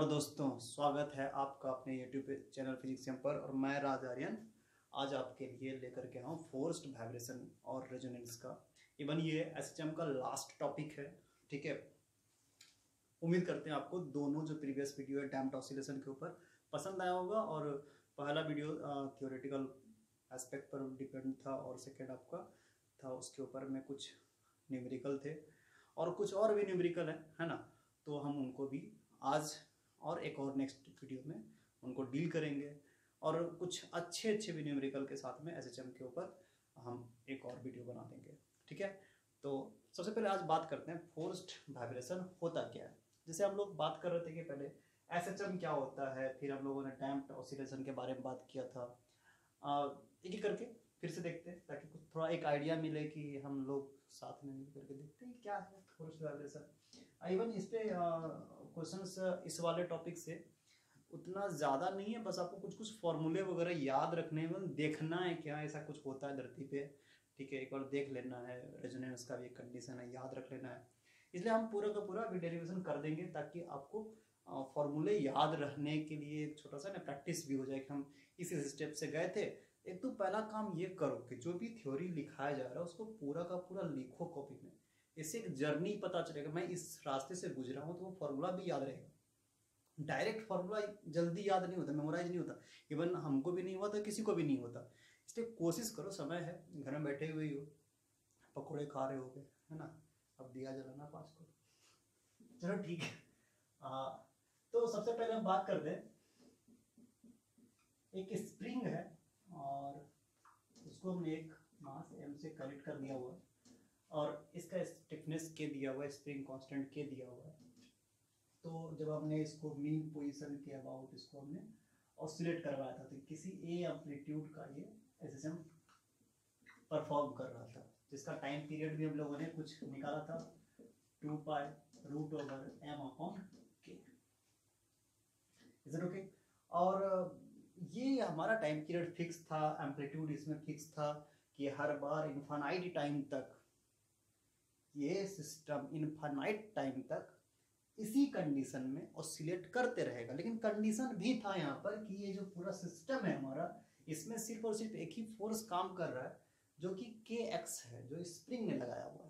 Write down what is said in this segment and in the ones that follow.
Hello दोस्तों, स्वागत है आपका अपने यूट्यूब चैनल फिजिक्स पर। और मैं राज आर्यन आज आपके लिए लेकर के आया हूँ फोर्स्ड वाइब्रेशन और रेजोनेंस का। इवन ये एसएचएम का लास्ट टॉपिक है, ठीक है। उम्मीद करते हैं आपको दोनों जो प्रीवियस वीडियो है डैम्प्ड ऑसिलेशन के ऊपर पसंद आया होगा। और पहला वीडियो थ्योरेटिकल एस्पेक्ट पर डिपेंड था और सेकेंड आपका था उसके ऊपर में कुछ न्यूमेरिकल थे और कुछ और भी न्यूमेरिकल है ना। तो हम उनको भी आज और एक और नेक्स्ट वीडियो में उनको डील करेंगे और कुछ अच्छे भी न्यूमेरिकल के साथ में एसएचएम के ऊपर हम एक और वीडियो बना देंगे, ठीक है। तो सबसे पहले आज बात करते हैं फोर्स्ड वाइब्रेशन होता क्या है। जैसे हम लोग बात कर रहे थे कि पहले एसएचएम क्या होता है, फिर हम लोगों ने डैम्प्ड ऑसिलेशन के बारे में बात किया था। एक एक करके फिर से देखते हैं ताकि कुछ थोड़ा एक आइडिया मिले कि हम लोग साथ में मिल करके देखते हैं क्या है फोर्स्ड वाइब्रेशन। इवन इस पे क्वेश्चंस इस वाले टॉपिक से उतना ज़्यादा नहीं है, बस आपको कुछ कुछ फॉर्मूले वगैरह याद रखने में देखना है क्या ऐसा कुछ होता है धरती पे, ठीक है। एक बार देख लेना है, रेजोनेंस का भी एक कंडीशन है, याद रख लेना है। इसलिए हम पूरा का पूरा भी डेरिवेशन कर देंगे ताकि आपको फॉर्मूले याद रखने के लिए एक छोटा सा ना प्रैक्टिस भी हो जाए कि हम इस स्टेप से गए थे। एक तो पहला काम ये करो कि जो भी थ्योरी लिखाया जा रहा है उसको पूरा का पूरा लिखो कॉपी में। इससे एक जर्नी पता चलेगा, मैं इस रास्ते से गुजरा हूँ, तो वो फॉर्मूला भी याद रहेगा। डायरेक्ट फॉर्मूला जल्दी याद नहीं होता, मेमोराइज नहीं होता, इवन हमको भी नहीं हुआ तो किसी को भी नहीं होता। इसलिए कोशिश करो, समय है, घर में बैठे हुए हो, पकौड़े खा रहे हो है ना, अब दिया जलाना पास को, चलो ठीक है। तो सबसे पहले हम बात करते हैं, एक स्प्रिंग है और उसको हमने एक मास m से कनेक्ट कर दिया हुआ है और इसका स्टिफनेस के दिया हुआ है, स्प्रिंग कांस्टेंट के दिया हुआ है। तो जब हमने इसको मीन पोजीशन के अबाउट इसको हमने ऑसिलेट करवाया था तो किसी ए एम्पलीट्यूड का ये एसएचएम परफॉर्म कर रहा था, जिसका टाइम पीरियड भी हम लोगों ने कुछ निकाला था 2π√m/k। Is it okay? और ये हमारा टाइम पीरियड फिक्स था, एम्पलीट्यूड इसमें फिक्स था कि हर बार इनफाइनाइट टाइम तक ये सिस्टम इनफाइनाइट टाइम तक इसी कंडीशन में ऑसिलेट करते रहेगा। लेकिन कंडीशन भी था यहाँ पर कि ये जो पूरा सिस्टम है हमारा, इसमें सिर्फ और सिर्फ एक ही फोर्स काम कर रहा है जो कि kx है, जो स्प्रिंग ने लगाया हुआ है।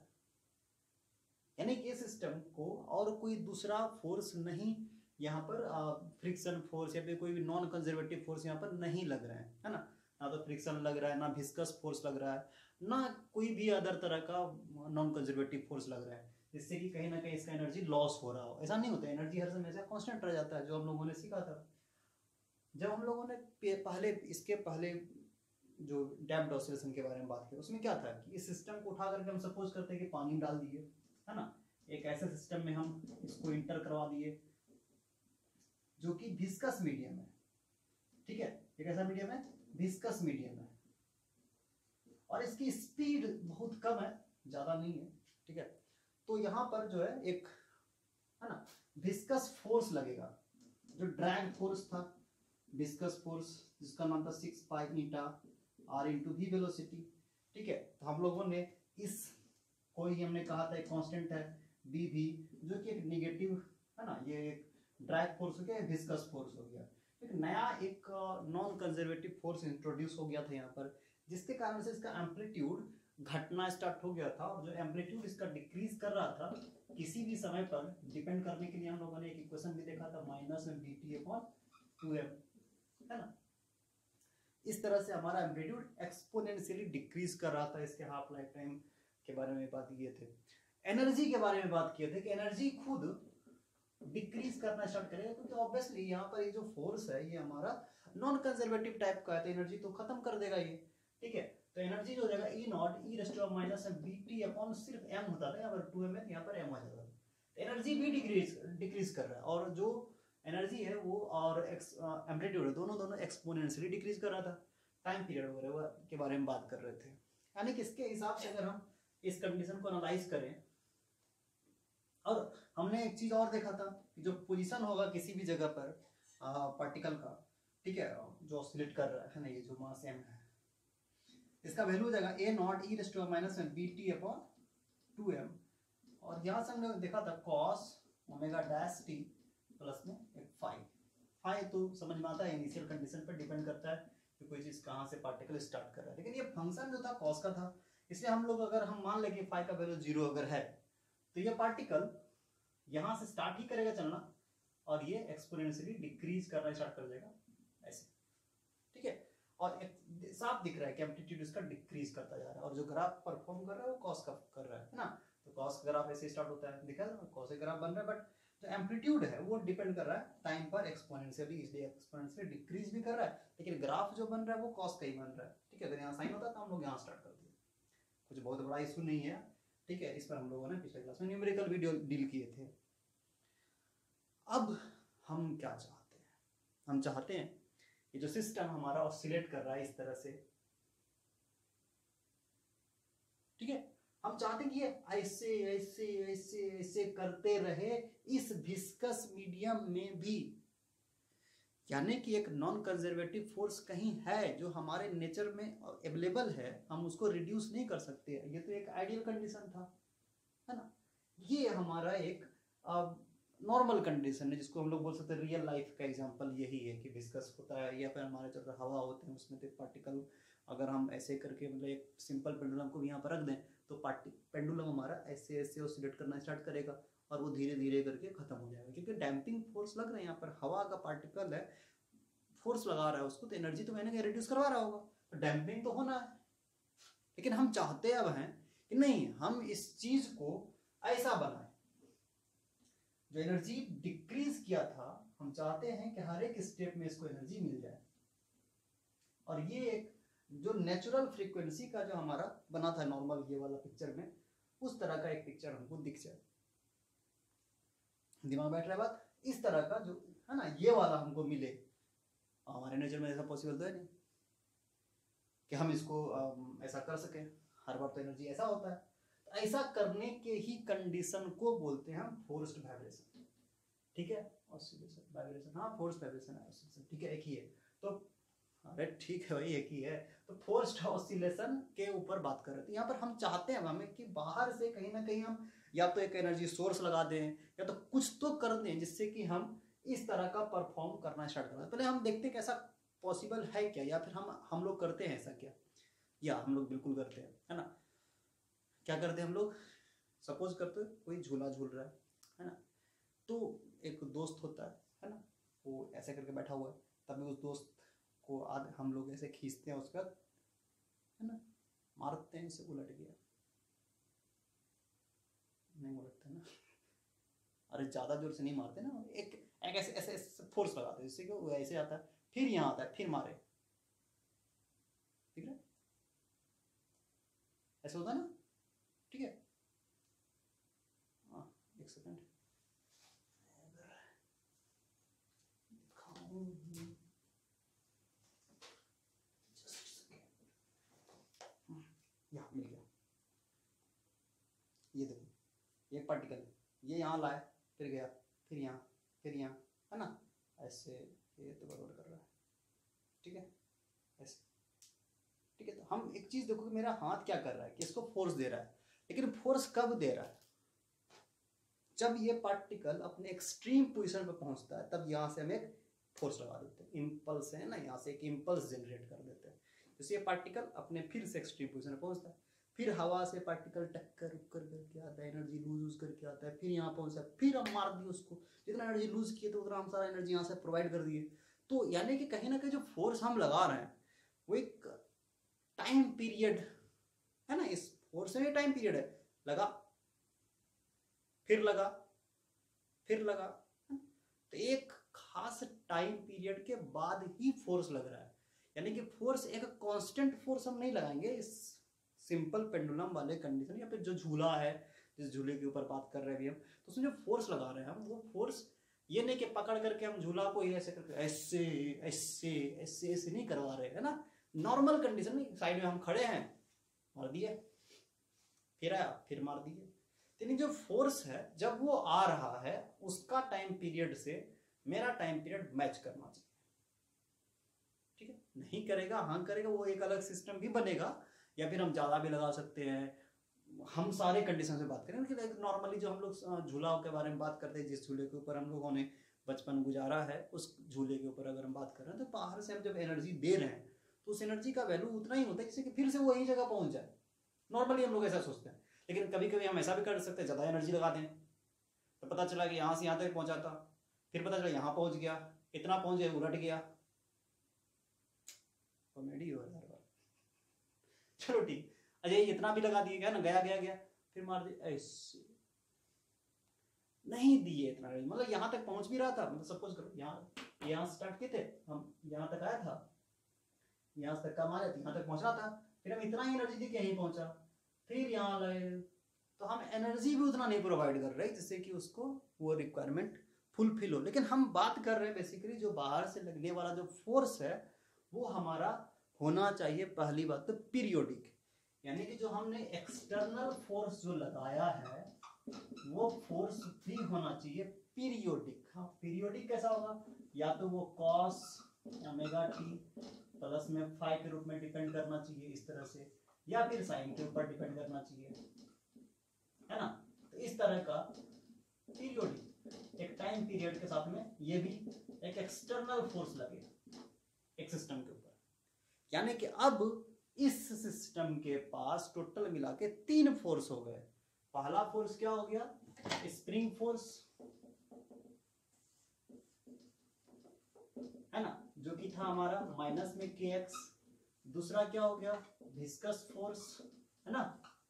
यानी कि सिस्टम को और कोई दूसरा फोर्स नहीं यहाँ पर फ्रिक्शन फोर्स या फिर कोई भी नॉन कंजर्वेटिव फोर्स यहाँ पर नहीं लग रहा है ना। ना तो फ्रिक्शन लग रहा है, ना विस्कस फोर्स लग रहा है, ना कोई भी अदर तरह का नॉन कंजर्वेटिव फोर्स लग रहा है जिससे कि कहीं ना कहीं इसका एनर्जी लॉस हो रहा हो। ऐसा नहीं होता, एनर्जी हर समय से कांस्टेंट रह जाता है, जो हम लोगों ने सीखा था जब हम लोगों ने इसके पहले जो डैम्प्ड ऑसिलेशन के बारे में बात की। उसमें क्या था कि इस सिस्टम को उठा करके हम सपोज करते हैं कि पानी में डाल दिए, है ना। एक ऐसे सिस्टम में हम इसको इंटर करवा दिए जो कि विस्कस मीडियम है, ठीक है। एक ऐसा मीडियम है, विस्कस मीडियम है, और इसकी स्पीड बहुत कम है, ज्यादा नहीं है, ठीक है। तो यहां पर जो है एक, है ना, विस्कस फोर्स लगेगा, जो ड्रैग फोर्स था, विस्कस फोर्स जिसका नाम था 6π r × v वेलोसिटी, ठीक है। तो हम लोगों ने इस कोई हमने कहा था एक कांस्टेंट है bv, जो कि एक नेगेटिव है ना, ये एक ड्रैग फोर्स हो गया, विस्कस फोर्स हो गया। एक नया एक नॉन कंजर्वेटिव फोर्स इंट्रोड्यूस हो गया था यहाँ पर, जिसके कारण से इसका एम्पलीट्यूड घटना स्टार्ट हो गया था। और जो एम्पलीट्यूड इसका डिक्रीज कर रहा था किसी भी समय पर, डिपेंड करने के लिए हम लोगों ने एक इक्वेशन भी देखा था, -bt/2m, है ना। इस तरह से हमारा एम्पलीट्यूड एक्सपोनेंशियली डिक्रीज कर रहा था। इसके हाफ लाइफ टाइम के बारे में बात किए थे, एनर्जी के बारे में बात किए थे कि एनर्जी खुद डिक्रीज करना स्टार्ट करेगा, क्योंकि ऑब्वियसली यहाँ पर ये जो फोर्स है ये हमारा नॉन कंजर्वेटिव टाइप का है, तो एनर्जी तो खत्म कर देगा ये, ठीक है। तो एनर्जी जो हो जाएगा E0 e⁻ सिर्फ m होता था, यहाँ पर 2m है, यहाँ पर m आ जाता था। एनर्जी भी डिक्रीज कर रहा है, और जो एनर्जी है वो और एम्पलीट्यूड है, दोनों एक्सपोनेंशियली डिक्रीज कर रहा था। टाइम पीरियड वगैरह के बारे में बात कर रहे थे। यानी कि इसके हिसाब से अगर हम इस कंडीशन को एनालाइज करें, और हमने एक चीज और देखा था कि जो पोजीशन होगा किसी भी जगह पर पार्टिकल का, ठीक है, जो ऑसिलेट कर रहा है ना, ये जो मास m है, इसका वैल्यू हो जाएगा a0 e⁻bt/2m। और यहाँ से हमने देखा था cos ω' t प्लस में एक फाई। फाई तो समझ में आता है, इनिशियल कंडीशन पर डिपेंड करता है कि कोई चीज कहाँ से पार्टिकल स्टार्ट कर रहा है। लेकिन ये फंक्शन जो था कॉस का था, इसलिए हम लोग अगर हम मान लें कि फाई का वैल्यू 0 अगर है तो ये पार्टिकल यहाँ से स्टार्ट ही करेगा चलना और ये एक्सपोनेंशियली डिक्रीज करना स्टार्ट कर देगा ऐसे, ठीक है। और एक साफ दिख रहा है कि एम्पलीट्यूड इसका डिक्रीज करता जा रहा है और जो ग्राफ परफॉर्म कर रहा है वो कॉस का कर रहा है ना। तो कॉस का ग्राफ ऐसे स्टार्ट होता है, दिखा है कॉस का ग्राफ बन रहा है, बट जो एम्पलीट्यूड है वो डिपेंड कर रहा है टाइम पर एक्सपोनेंशियली, इसलिए एक्सपोनेंशियली डिक्रीज भी कर रहा है, लेकिन ग्राफ जो बन रहा है वो कॉस का ही बन रहा है, ठीक है। अगर यहाँ साइन होता तो हम लोग यहाँ स्टार्ट करते हैं, कुछ बहुत बड़ा इशू नहीं है, ठीक है। इस पर हम लोगों ने पिछले क्लास में न्यूमेरिकल वीडियो डील किए थे। अब हम क्या चाहते हैं, हम चाहते हैं ये जो सिस्टम हमारा ऑसिलेट कर रहा है इस तरह से, ठीक है, हम चाहते हैं कि ये ऐसे ऐसे ऐसे ऐसे करते रहे इस विस्कस मीडियम में भी, यानी कि एक नॉन कंजर्वेटिव फोर्स कहीं है जो हमारे नेचर में अवेलेबल है, हम उसको रिड्यूस नहीं कर सकते। ये तो एक आइडियल कंडीशन था, है ना। ये हमारा एक नॉर्मल कंडीशन है जिसको हम लोग बोल सकते हैं रियल लाइफ का एग्जांपल यही है कि विस्कस होता है या फिर हमारे जो हवा होते हैं उसमें तो पार्टिकल, अगर हम ऐसे करके मतलब एक सिंपल पेंडुलम को भी यहाँ पर रख दें तो पेंडुलम हमारा ऐसे ऐसे ऑसिलेट करना स्टार्ट करेगा और वो धीरे धीरे करके खत्म हो जाएगा, क्योंकि डैम्पिंग फोर्स लग रहा है यहाँ पर, हवा का पार्टिकल है, फोर्स लगा रहा है उसको, तो एनर्जी तो मैंने कहीं रिड्यूस करवा रहा होगा, तो डैम्पिंग तो होना है। लेकिन हम चाहते अब हैं कि नहीं, हम इस चीज को ऐसा बनाए, जो एनर्जी डिक्रीज किया था हम चाहते हैं कि हर एक स्टेप में इसको एनर्जी मिल जाए, और ये एक जो नेचुरल फ्रीक्वेंसी का जो हमारा बना था नॉर्मल ये वाला पिक्चर में, उस तरह का एक पिक्चर हमको दिख जाए। दिमाग बैठ रहा है बात, इस तरह का जो है ना ये वाला हमको मिले, हमारे नेचर में ऐसा पॉसिबल तो है नहीं कि हम इसको ऐसा कर सके, हर बार तो एनर्जी ऐसा होता है। तो ऐसा करने के ही कंडीशन को बोलते हैं हम फोर्स्ड वाइब्रेशन, ठीक है। ऑसिलेशन वाइब्रेशन, हाँ फोर्स्ड वाइब्रेशन है ऑसिलेशन, ठीक है, एक ही है। तो अरे ठीक है भाई एक ही है, तो फोर्स्ड ऑसिलेशन के ऊपर बात कर रहे थे। यहाँ पर हम चाहते हैं हमें कि बाहर से कहीं ना कहीं हम या तो एक एनर्जी सोर्स लगा दें या तो कुछ तो कर दें जिससे कि हम इस तरह का परफॉर्म करना स्टार्ट करें। पहले हम देखते हैं कि ऐसा पॉसिबल है क्या, या फिर हम लोग करते हैं ऐसा क्या, या हम लोग बिल्कुल करते हैं, है ना। क्या करते हैं हम लोग, सपोज करते हैं कोई झूला झूल रहा है ना, तो एक दोस्त होता है ना, वो ऐसे करके बैठा हुआ है, तभी उस दोस्त को हम लोग ऐसे खींचते हैं उसका, है ना, मारते हैं, इसे उलट गया, नहीं उलटते ना, अरे ज्यादा जोर से नहीं मारते ना, एक ऐसे ऐसे फोर्स लगाते हैं जिससे कि वो ऐसे आता है, फिर यहाँ आता है, फिर मारे, ठीक है, ऐसा होता है ना, ठीक है। हाँ एक सेकंड, यहाँ मिल गया, ये देखो एक पार्टिकल ये यहाँ लाए, फिर गया, फिर यहाँ, फिर यहाँ, है ना, ऐसे ये तो बराबर कर रहा है, ठीक है, ऐसे, ठीक है। तो हम एक चीज देखो कि मेरा हाथ क्या कर रहा है कि इसको फोर्स दे रहा है, लेकिन फोर्स कब दे रहा है, जब ये पार्टिकल अपने एक्सट्रीम पोजीशन पर पहुंचता है, तब यहाँ से हम एक फोर्स लगा देते हैं, इम्पल्स है ना, यहाँ से एक इम्पल्स जनरेट कर देते हैं, जैसे ये पार्टिकल अपने फिर से एक्सट्रीम पोजीशन पर पहुंचता है, फिर हवा से पार्टिकल टक्कर उक्कर करके आता है, एनर्जी लूज करके आता है, फिर यहाँ पहुंचा, फिर हम मार दिए उसको, जितना एनर्जी लूज किए तो उतना हम सारा एनर्जी यहाँ से प्रोवाइड कर दिए। तो यानी कि कहीं ना कहीं जो फोर्स हम लगा रहे हैं वो एक टाइम पीरियड है ना, इस फोर्स में टाइम पीरियड है, लगा फिर लगा फिर लगा, तो एक खास टाइम पीरियड के बाद ही फोर्स लग रहा है, यानी कि फोर्स एक कांस्टेंट फोर्स हम नहीं लगाएंगे इस सिंपल पेंडुलम वाले कंडीशन, या फिर जो झूला है जिस झूले के ऊपर बात कर रहे हैं अभी हम, तो उसमें जो फोर्स लगा रहे हैं हम, वो फोर्स ये नहीं कि पकड़ करके हम झूला को ऐसे करके ऐसे ऐसे ऐसे ऐसे नहीं करवा रहे हैं ना, नॉर्मल कंडीशन में साइड में हम खड़े हैं, मार दिए, फिर आया, फिर मार दिए। यानी जो फोर्स है जब वो आ रहा है उसका टाइम पीरियड से मेरा टाइम पीरियड मैच करना चाहिए, ठीक है। नहीं करेगा, हाँ करेगा, वो एक अलग सिस्टम भी बनेगा, या फिर हम ज्यादा भी लगा सकते हैं। हम सारे कंडीशन से बात करें कि नॉर्मली जो हम लोग झूलाओं के बारे में बात करते हैं, जिस झूले के ऊपर हम लोगों ने बचपन गुजारा है उस झूले के ऊपर अगर हम बात कर रहे हैं, तो बाहर से हम जब एनर्जी दे रहे हैं तो उस एनर्जी का वैल्यू उतना ही होता है जिससे कि फिर से वो वही जगह पहुंच जाए। नॉर्मली हम लोग ऐसा सोचते हैं, लेकिन कभी कभी हम ऐसा भी कर सकते हैं, ज़्यादा एनर्जी लगा दें तो पता चला कि यहाँ से यहाँ तक पहुँचा था, फिर पता चला यहाँ पहुँच गया, इतना पहुँच गया उलट गया। कॉमेडी हो रहा है। चलो ठीक, अजय इतना भी लगा दिए, गया ना, गया गया गया, फिर मार दिया ऐसे, नहीं दिए इतना, मतलब यहाँ तक पहुँच भी रहा था, मतलब सपोज करो यहाँ स्टार्ट किए थे हम, यहाँ तक आया था, यहाँ तक का मारे थे, यहाँ तक पहुँचना था, फिर हम इतना ही एनर्जी दी कि यहीं पहुँचा, फिर यहाँ लाए, तो हम एनर्जी भी उतना नहीं प्रोवाइड कर रहे जिससे कि उसको वो रिक्वायरमेंट फुलफिल हो। लेकिन हम बात कर रहे हैं बेसिकली जो बाहर से लगने वाला जो फोर्स है वो हमारा होना चाहिए, पहली बात तो पीरियोडिक, यानी कि जो हमने एक्सटर्नल फोर्स जो लगाया है वो फोर्स भी होना चाहिए पीरियोडिक। हाँ, पीरियोडिक कैसा होगा, या तो वो कॉस ओमेगा टी प्लस में फाई के रूप में डिपेंड करना चाहिए इस तरह से, या फिर साइन के ऊपर डिपेंड करना चाहिए, है ना। तो इस तरह का पीरियोडिक एक टाइम पीरियड के साथ में ये भी एक एक्सटर्नल फोर्स लगे एक सिस्टम के ऊपर, यानी कि अब इस सिस्टम के पास टोटल मिला के 3 फोर्स हो गए। पहला फोर्स क्या हो गया, स्प्रिंग फोर्स, है ना, जो कि था हमारा माइनस में kx। दूसरा क्या हो गया, विस्कस फोर्स, है ना,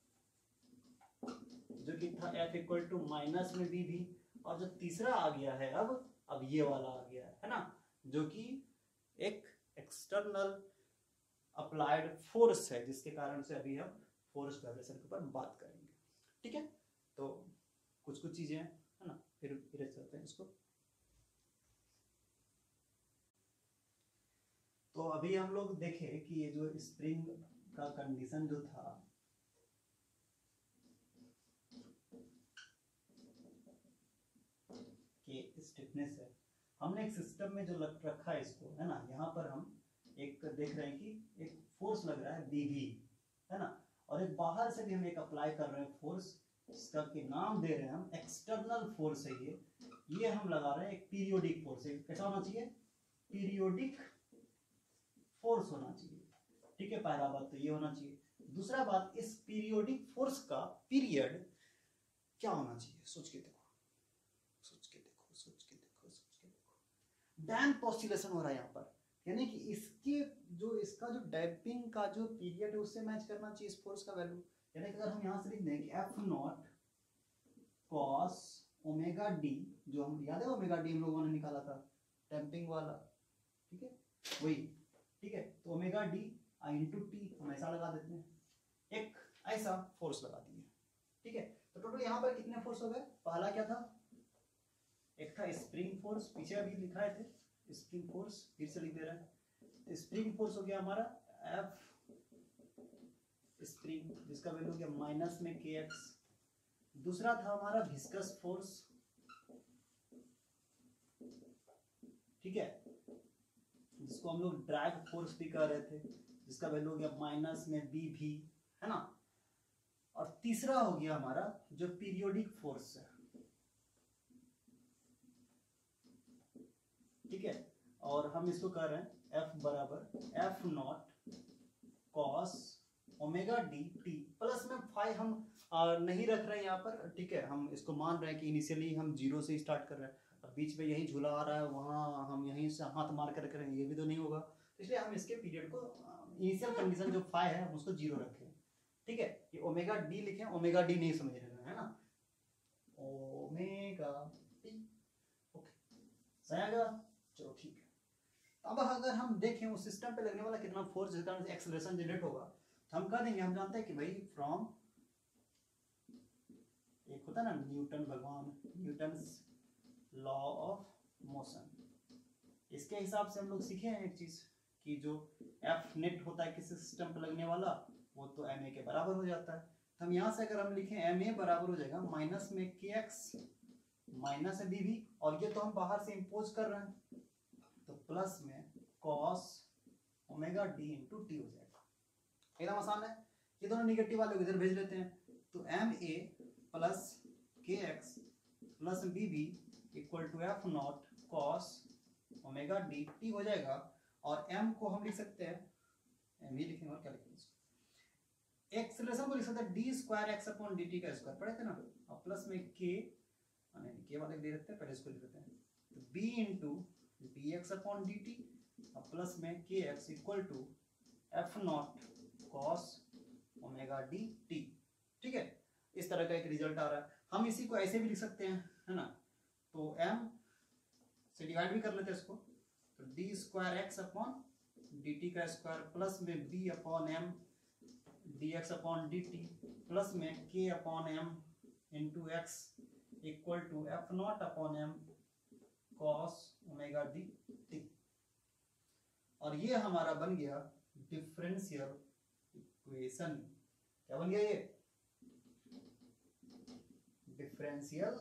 जो कि था F इक्वल टू माइनस में bv। और जो तीसरा आ गया है अब ये वाला आ गया है ना, जो कि एक एक्सटर्नल अप्लाइड फोर्स है, जिसके कारण से अभी हम फोर्स वाइब्रेशन के ऊपर बात करेंगे। ठीक है, तो कुछ चीजें हैं, है ना, फिर चलते हैं इसको। तो अभी हम लोग देखे कि ये जो स्प्रिंग का कंडीशन जो था, कि स्टिफनेस है, हमने एक सिस्टम में जो रखा है इसको, है ना, यहाँ पर हम एक देख रहे हैं कि एक फोर्स लग रहा है बीवी, है ना, और एक बाहर से भी हम एक अप्लाई कर रहे हैं फोर्स, इसका के नाम दे रहे हैं हम एक्सटर्नल फोर्स है ये हम लगा रहे हैं एक पीरियोडिक फोर्स है। कैसा होना चाहिए, पीरियोडिक फोर्स होना चाहिए। ठीक है, पहला बात तो ये होना चाहिए। दूसरा बात, इस पीरियोडिक फोर्स का पीरियड क्या होना चाहिए, सोच के देखो, डैम्प ऑसिलेशन हो रहा है यहाँ पर, यानी कि इसका जो डैम्पिंग का जो पीरियड है उससे मैच करना चाहिए इस फोर्स का वैल्यू। यानी कि अगर हम यहाँ से लिख दें कि F naught cos omega D, जो हम याद है ओमेगा डी हम लोगों ने निकाला था डैम्पिंग वाला, ठीक है वही, ठीक है, तो ओमेगा डी इंटू टी हम ऐसा लगा देते हैं, एक ऐसा फोर्स लगा दिए। ठीक है, तो टोटल यहाँ पर कितने फोर्स हो गए, पहला क्या था, एक था स्प्रिंग फोर्स, पीछे अभी लिखा थे स्प्रिंग फोर्स, फिर से लिख दे रहा है, स्प्रिंग फोर्स हो गया हमारा एफ स्प्रिंग, जिसका वैल्यू हो गया माइनस में kx। दूसरा था हमारा विस्कस फोर्स, ठीक है, जिसको हम लोग ड्रैग फोर्स भी कह रहे थे, जिसका वैल्यू हो गया माइनस में bv, है ना। और तीसरा हो गया हमारा जो पीरियोडिक फोर्स है, ठीक है, और हम इसको कह रहे हैं F बराबर F naught cos omega D T plus में फाई हम नहीं रख रहे हैं यहाँ पर। ठीक है, हम इसको मान रहे हैं कि इनिशियली हम 0 से स्टार्ट कर रहे हैं, अब बीच में यही झूला आ रहा है, वहाँ हम यहीं से हाथ मार कर रख रहे हैं, ये भी तो नहीं होगा, इसलिए हम इसके पीरियड को इनिशियल कंडीशन जो फाई है हम उसको 0 रखें। ठीक है, ये ओमेगा डी लिखें, ओमेगा डी नहीं समझ रहे हैं, है ना, ओमेगा डी, ओके सही आएगा, चलो ठीक है। अब अगर हम देखें उस सिस्टम पे लगने वाला कितना फोर्स जिस कारण से एक्सेलरेशन जनरेट होगा, तो हम कह देंगे, हम जानते हैं कि भाई फ्रॉम, एक होता है ना न्यूटन भगवान, न्यूटन्स लॉ ऑफ मोशन, इसके हिसाब से हम लोग सीखे हैं एक चीज कि जो एफ नेट होता है किसी सिस्टम पे लगने वाला वो तो एम ए के बराबर हो जाता है। तो हम यहाँ से अगर हम लिखें एम ए बराबर हो जाएगा माइनस में के एक्स माइनस बी भी, और ये तो हम बाहर से इम्पोज कर रहे हैं, तो प्लस में cos omega D into T हो जाएगा। एकदम आसान है, ये दोनों निगेटिव वाले इधर भेज लेते हैं, तो M A plus K X plus B B equal to F naught cos omega D T हो जाएगा। और m को हम लिख सकते हैं, m ही लिखेंगे और क्या लिखेंगे, एक्सेलरेशन को लिख सकते हैं D square X upon D T का स्क्वायर, पढ़े थे ना। और प्लस में के, नहीं के वाले दे देते हैं, पहले इसको लिख देते हैं, तो b into D X upon D T और प्लस में K X equal to F naught cos omega D T. ठीक है, इस तरह का एक रिजल्ट आ रहा है। हम इसी को ऐसे भी लिख सकते हैं, है ना, तो m से डिवाइड भी कर लेते हैं इसको, तो D square X upon D T का स्क्वायर प्लस में b upon M D X upon D T plus में k upon M into X equal to F naught upon M cos omega D T. और ये हमारा बन गया differential equation. क्या बन गया ये? Differential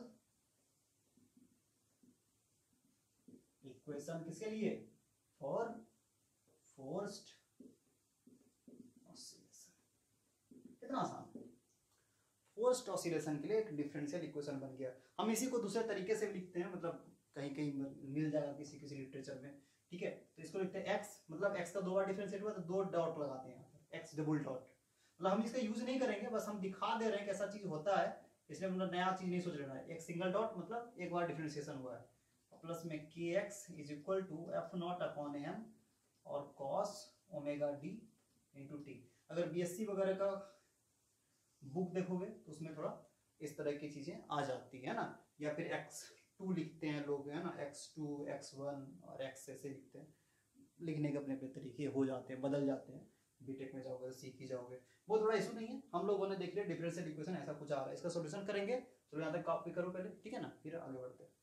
equation. किसके लिए? For forced oscillation. कितना आसान, फोर्स्ड ऑसिलेशन के लिए एक डिफरेंशियल इक्वेशन बन गया। हम इसी को दूसरे तरीके से भी लिखते हैं, मतलब कहीं कहीं मिल जाएगा किसी किसी लिटरेचर में। ठीक है, तो इसको लिखते हैं x, मतलब x का 2 बार डिफरेंशिएट हुआ तो 2 डॉट लगाते हैं यहाँ पर, x डबल डॉट। मतलब हम इसका यूज नहीं करेंगे, बस हम दिखा दे रहे हैं कि ऐसा चीज होता है, इसलिए मतलब नया चीज नहीं सोच रहे हैं। एक सिंगल डॉट मतलब एक बार डिफरेंशिएशन हुआ है, प्लस में K X is equal to F naught upon M और cos omega D into T. अगर बीएससी वगैरह का बुक देखोगे तो उसमें थोड़ा इस तरह की चीजें आ जाती है ना, या फिर x2 लिखते हैं लोग, है ना, x2 x1 और x ऐसे लिखते हैं। लिखने के अपने अपने तरीके हो जाते हैं, बदल जाते हैं। बीटेक में जाओगे सीख ही जाओगे, वो थोड़ा इशू नहीं है। हम लोगों ने देख लिया डिफरेंशियल इक्वेशन ऐसा कुछ आ रहा है, इसका सॉल्यूशन करेंगे। तो यहाँ तक कॉपी करो पहले, ठीक है ना, फिर आगे बढ़ते हैं।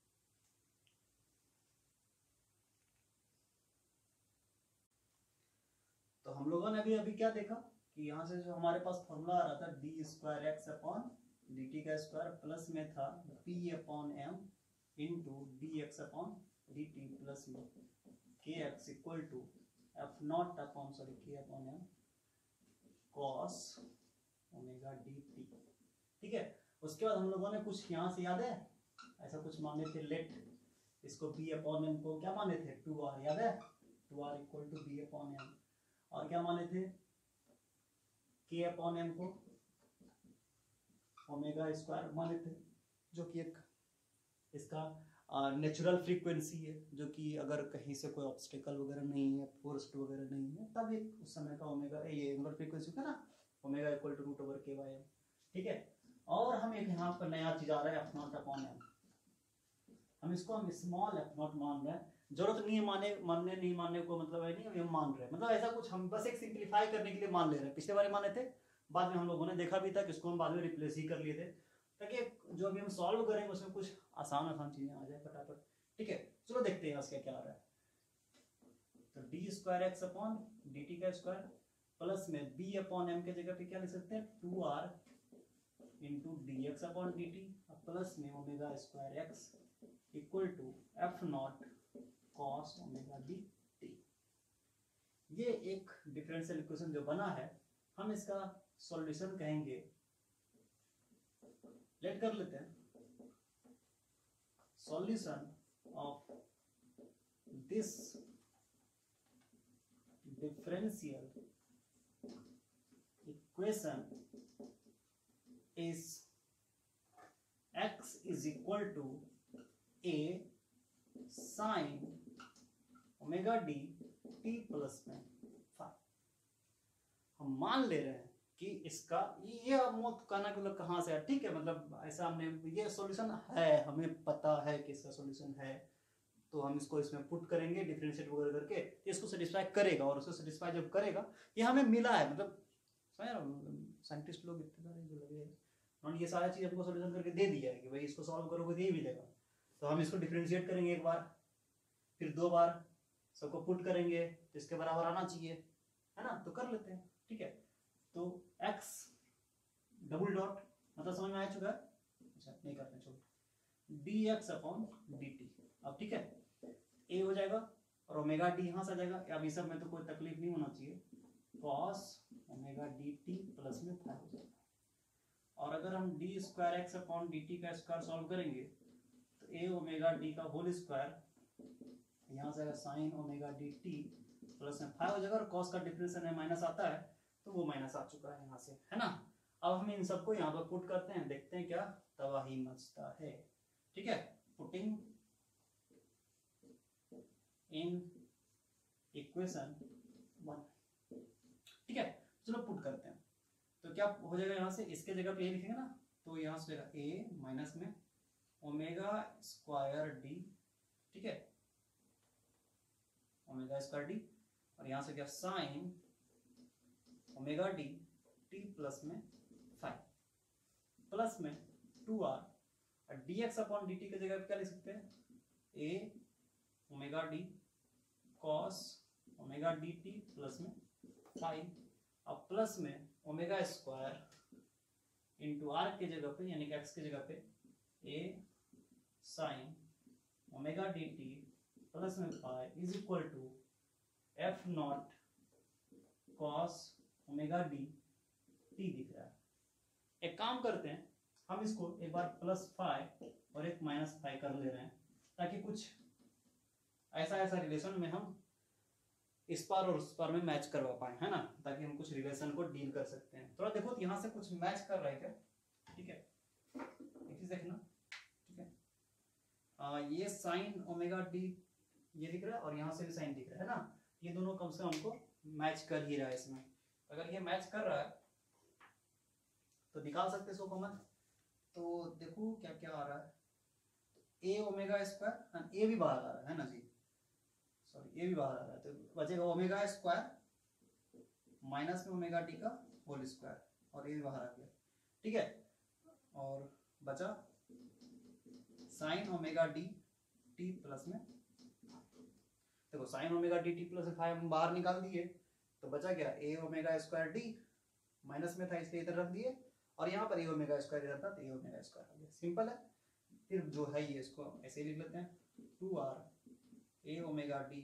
तो हम लोगों ने अभी क्या देखा कि यहाँ से जो हमारे पास फॉर्मूला आ रहा था D square X upon D T का स्क्वायर प्लस में था P upon M into D X upon D T plus में K X equal to F naught upon K upon M cos omega D T. ठीक है, उसके बाद हम लोगों ने कुछ यहाँ से याद है ऐसा कुछ माने थे, लेट इसको बी अपॉन एम को क्या माने थे 2r, याद है 2r equal to B upon M. और क्या माने थे के अपॉन एम को ओमेगा स्क्वायर माने थे, जो कि एक इसका नेचुरल फ्रीक्वेंसी है, जो कि अगर कहीं से कोई ऑब्स्टिकल वगैरह नहीं है, फोर्स्ड वगैरह नहीं है, तब एक उस समय का ओमेगा ये एंगुलर फ्रीक्वेंसी का ना omega equal to root over K by M. ठीक है, और हम एक यहाँ पर नया चीज आ रहा है एफ नॉट अपॉन एम। हम इसको हम स्मॉल एफ नॉट मान रहे हैं, जरूरत नहीं है मानने नहीं मानने को, मतलब है नहीं हम मान रहे हैं, मतलब ऐसा कुछ हम बस एक सिंप्लीफाई करने के लिए मान ले रहे हैं। पिछले बार माने थे, बाद में हम लोगों ने देखा भी था कि इसको हम बाद में रिप्लेस ही कर लिए थे, ताकि जो अभी हम सॉल्व करेंगे उसमें कुछ आसान चीजें आ जाए फटाफट। ठीक है, चलो देखते हैं इसका क्या आ रहा है। तो D square X upon D T का स्क्वायर प्लस में बी अपॉन एम के जगह पे क्या लिख सकते हैं 2r into D X upon D T plus में omega square X equal to F naught cos omega D T. ये एक डिफरेंशियल इक्वेशन जो बना है, हम इसका सॉल्यूशन कहेंगे, लेट कर लेते हैं, solution of this differential equation is x is equal to a sine omega D T plus में 5। हम मान ले रहे हैं कि इसका ये मौत कहना कि मतलब कहाँ से है, ठीक है, मतलब ऐसा हमने ये सॉल्यूशन है, हमें पता है कि इसका सॉल्यूशन है, तो हम इसको इसमें पुट करेंगे डिफरेंशिएट वगैरह करके, तो इसको सेटिस्फाई करेगा, और उसको सेटिस्फाई जब करेगा ये हमें मिला है, मतलब साइंटिस्ट लोग इतने सारे जो लगे उन्होंने ये सारा चीज हमको सॉल्यूशन करके दे दिया है कि भाई इसको सॉल्व करोगे तो ये मिलेगा। तो हम इसको डिफरेंशिएट करेंगे एक बार, फिर 2 बार, सबको पुट करेंगे तो इसके बराबर आना चाहिए, है ना, तो कर लेते हैं। ठीक है, तो x डबल डॉट मतलब समझ में आ चुका है, अच्छा नहीं करते छोड़ D X upon D T. अब ठीक है, a हो जाएगा और ओमेगा डी यहाँ से आ जाएगा। अब इस सब में तो कोई तकलीफ नहीं होना चाहिए, cos omega D T plus में 5 हो जाएगा। और अगर हम D square X upon D T का स्क्वायर सॉल्व करेंगे तो ए ओमेगा डी का होल स्क्वायर, यहाँ से अगर sine omega D T plus में 5 हो जाएगा, और कॉस का डिफरेंस है माइनस आता है, तो वो माइनस आ चुका है यहाँ से, है ना। अब हम इन सबको यहाँ पर पुट करते हैं, देखते हैं क्या तबाही मचता है। ठीक है, पुटिंग इन इक्वेशन 1। ठीक है, चलो पुट करते हैं, तो क्या हो जाएगा यहाँ से, इसके जगह पे ये लिखेंगे ना, तो यहाँ से ए माइनस में ओमेगा स्क्वायर डी, ठीक है, ओमेगा स्क्वायर डी, और यहाँ से क्या sine omega D T plus में 5 प्लस में 2r, और dx अपॉन dt के जगह पे क्या लिख सकते हैं, a omega D cos omega D T plus में 5, अब प्लस में ओमेगा स्क्वायर इंटू आर के जगह पे यानी कि x के जगह पे a sine omega D T plus में 5 is equal to F naught cos omega D T दिख रहा है। एक काम करते हैं, हम इसको एक बार +5 और एक -5 कर ले रहे हैं, ताकि कुछ ऐसा रिलेशन में हम इस पार और उस पार में मैच करवा पाए, है ना, ताकि हम कुछ रिलेशन को डील कर सकते हैं। थोड़ा देखो यहाँ से कुछ मैच कर रहा है क्या, ठीक है, एक चीज देखना, ठीक है, ये साइन ओमेगा डी ये दिख रहा है और यहाँ से भी साइन दिख रहा है ना, ये दोनों कम से कम हमको मैच कर ही रहा है। इसमें अगर ये मैच कर रहा है तो निकाल सकते हैं इसको कॉमन। तो देखो क्या क्या आ रहा है, ए ओमेगा स्क्वायर, ए भी बाहर आ रहा है ना जी, सॉरी ए भी बाहर आ रहा है, तो बचेगा ओमेगा स्क्वायर माइनस में ओमेगा डी का होल स्क्वायर, और ए भी बाहर आ गया, ठीक है, और बचा sine omega D T plus में, देखो sine omega D T plus 5 हम बाहर निकाल दिए, तो बचा क्या A omega square D, minus में था इसलिए इधर रख दिए, और यहाँ पर ए ओमेगा स्क्वायर इधर था तो ए ओमेगा स्क्वायर आ गया, सिंपल है। फिर जो है ये इसको ऐसे लिख लेते हैं, 2r A omega D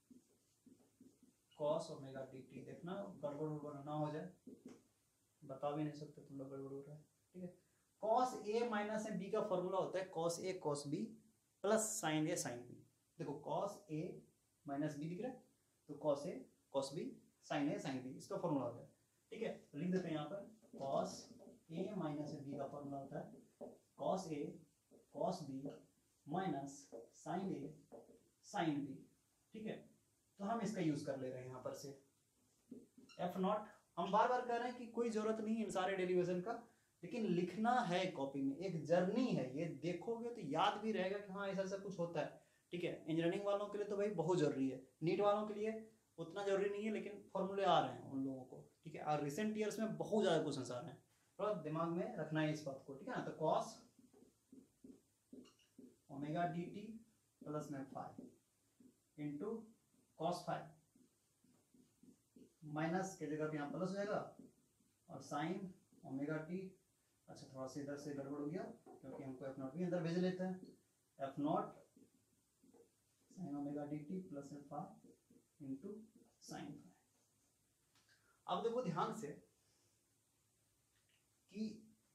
cos omega D T, देखना गड़बड़ ना हो जाए, बता भी नहीं सकते तुम लोग गड़बड़ हो रहा है, ठीक है। कॉस ए माइनस बी का फॉर्मूला होता है cos A cos B plus sine A sine B. देखो कॉस ए माइनस बी दिख रहा है, तो cos A cos B sine A sine B इसका फॉर्मूला होता है, ठीक है। तो लिख देते हैं यहाँ पर कॉस ए माइनस बी का फॉर्मूला होता है cos A cos B minus sine A sine B, ठीक है। तो हम इसका यूज कर ले रहे हैं यहाँ पर से एफ नॉट, हम बार बार कह रहे हैं कि कोई जरूरत नहीं इन सारे डेरिवेशन का, लेकिन लिखना है कॉपी में, एक जर्नी है, ये देखोगे तो याद भी रहेगा कि हाँ ऐसा ऐसा कुछ होता है, ठीक है। इंजीनियरिंग वालों के लिए तो भाई बहुत जरूरी है, नीट वालों के लिए उतना जरूरी नहीं है, लेकिन फॉर्मूले आ रहे हैं उन लोगों को, ठीक है। और रिसेंट ईयर्स में बहुत ज्यादा क्वेश्चन आ रहे हैं, थोड़ा दिमाग में रखना है इस बात को, ठीक है ना। तो cos omega D T plus में 5 इंटू कॉस 5 माइनस के जगह पे यहाँ प्लस हो जाएगा, और साइन ओमेगा टी, अच्छा थोड़ा सा इधर से गड़बड़ हो गया क्योंकि हमको एफ नॉट भी अंदर भेज लेते हैं, F naught sine omega D T plus में 5 इंटू साइन 5। अब देखो ध्यान से कि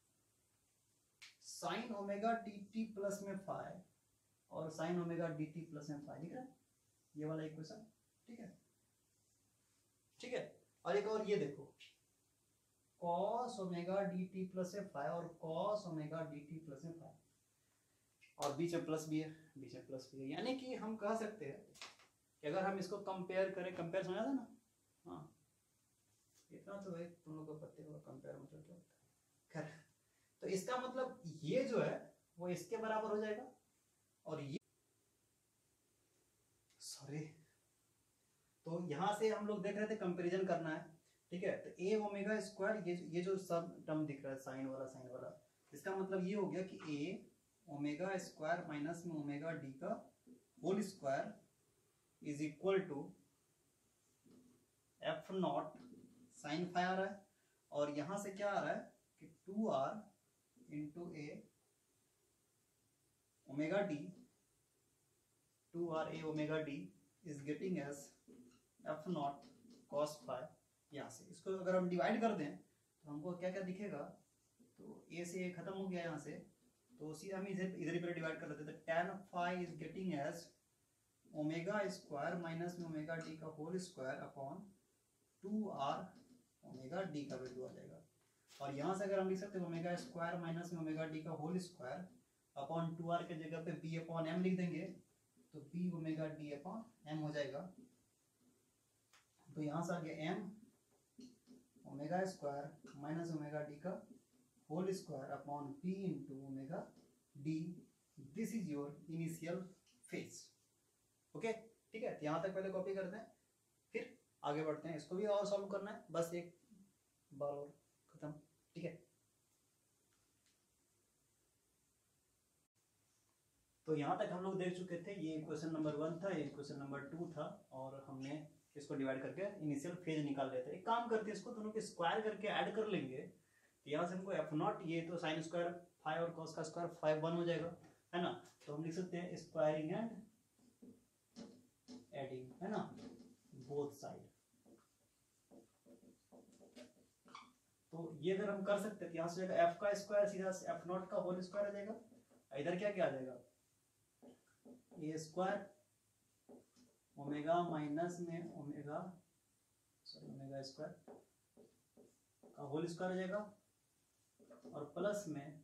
sine omega D T plus में 5 और sine omega D T plus में 5 दिख रहा है, ये वाला इक्वेशन, ठीक है, ठीक है। और एक और ये देखो cos omega D T plus में 5 और cos omega D T plus में 5, और बीच में प्लस भी है, बीच में प्लस भी है, यानी कि हम कह सकते हैं कि अगर हम इसको कंपेयर करें, कंपेयर समझा था ना, हाँ इतना तो भाई तुम लोग को पता होगा कंपेयर मतलब क्या होता है, खैर। तो इसका मतलब ये जो है वो इसके बराबर हो जाएगा, और ये सॉरी, तो यहां से हम लोग देख रहे थे कंपैरिजन करना है, ठीक है। तो ए ओमेगा स्क्वायर, ये जो सब टर्म दिख रहा है साइन वाला, इसका मतलब ये हो गया कि ए ओमेगा स्क्वायर माइनस में ओमेगा डी का whole square is equal to F naught sine 5 आ रहा है, और यहां से क्या आ रहा है कि 2r into A omega D, 2r a omega D is getting as F naught cos 5। यहाँ से इसको अगर हम डिवाइड कर दें तो हमको क्या क्या दिखेगा, तो a से a खत्म हो गया यहाँ से, तो सीधा हम इधर ही पर डिवाइड कर लेते हैं। tan phi is getting as omega square minus में ओमेगा डी का whole square upon 2r omega D का वैल्यू आ जाएगा। और यहाँ से अगर हम लिख सकते हैं ओमेगा स्क्वायर माइनस में ओमेगा डी का होल स्क्वायर अपॉन 2r के जगह पे b अपॉन m लिख देंगे, तो b omega D upon m हो जाएगा। तो यहाँ से आ गया m omega square minus omega D का whole square upon p into omega D. This is your initial phase. Okay, ठीक है। यहाँ तक पहले कॉपी करते हैं, फिर आगे बढ़ते हैं। इसको भी और सॉल्व करना है, बस एक बार और खत्म, ठीक है। तो यहाँ तक हम लोग देख चुके थे। ये क्वेश्चन नंबर 1 था, ये क्वेश्चन नंबर 2 था, और हमने इसको डिवाइड करके इनिशियल फेज निकाल लेते हैं। एक काम करते हैं, इसको दोनों के स्क्वायर करके ऐड कर लेंगे। तो यहाँ से हमको एफ नॉट, ये तो साइन स्क्वायर 5 और कॉस का स्क्वायर 5 1 हो जाएगा, है ना। तो हम लिख सकते हैं स्क्वायरिंग एंड एडिंग, है ना, बोथ साइड। तो ये अगर हम कर सकते हैं, यहाँ से एफ का स्क्वायर सीधा एफ नॉट का होल स्क्वायर आ जाएगा। इधर क्या क्या आ जाएगा, ए स्क्वायर ओमेगा माइनस में ओमेगा स्क्वायर का होल स्क्वायर आ जाएगा, और प्लस में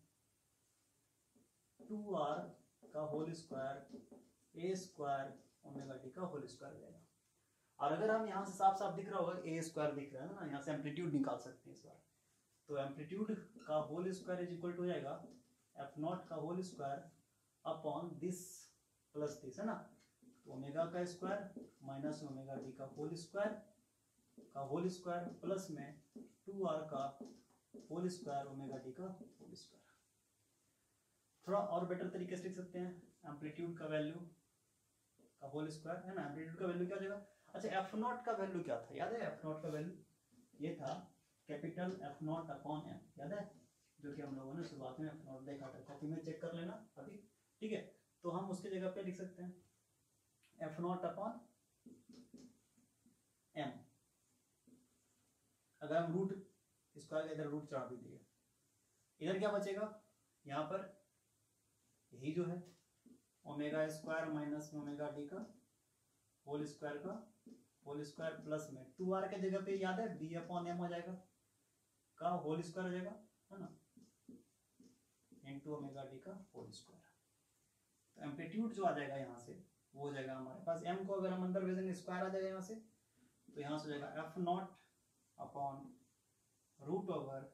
2r का whole square a square omega t का होल स्क्वायर आ जाएगा। और अगर हम यहाँ से साफ साफ दिख रहा होगा, ए स्क्वायर दिख रहा है ना, यहाँ से एम्पलीट्यूड निकाल सकते हैं इस बार। तो एम्पलीट्यूड का whole square is equal to हो जाएगा एफ नॉट का whole square upon this plus this, है ना। तो ओमेगा का स्क्वायर माइनस ओमेगा डी का होल स्क्वायर प्लस में 2r का होल स्क्वायर ओमेगा डी का होल स्क्वायर। थोड़ा और बेटर तरीके से लिख सकते हैं, एम्पलीट्यूड का वैल्यू का होल स्क्वायर, है ना। एम्पलीट्यूड का वैल्यू क्या हो जाएगा। अच्छा, एफ नॉट का वैल्यू क्या था, याद है। एफ नॉट का वैल्यू ये था capital F naught upon M, याद है, जो कि हम लोगों ने शुरुआत में एफ नॉट देखा था। कॉपी में चेक कर लेना अभी, ठीक है। तो हम उसके जगह पे लिख सकते हैं एफ नॉट अपॉन एम। अगर हम रूट इसका इधर रूट चढ़ा भी दिए, इधर क्या बचेगा, यहाँ पर यही जो है omega square minus omega D का होल स्क्वायर प्लस में 2r के जगह पे याद है b अपॉन m हो जाएगा, का होल स्क्वायर हो जाएगा, है ना, इनटू ओमेगा डी का होल स्क्वायर। तो एम्पलीट्यूड जो आ जाएगा यहाँ से वो हो जाएगा हमारे पास, m को अगर हम अंदर भेजेंगे स्क्वायर आ जाएगा यहाँ से, तो यहाँ से हो जाएगा F naught upon root over